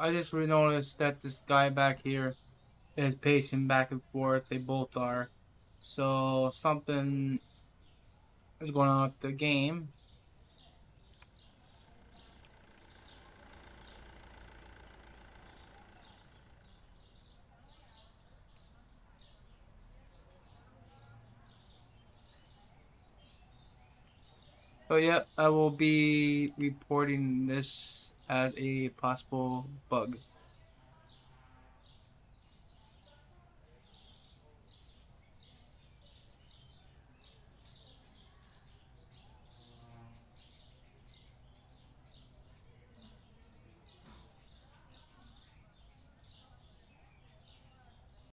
I just noticed that this guy back here is pacing back and forth. They both are. So something is going on with the game. So yeah, I will be reporting this as a possible bug.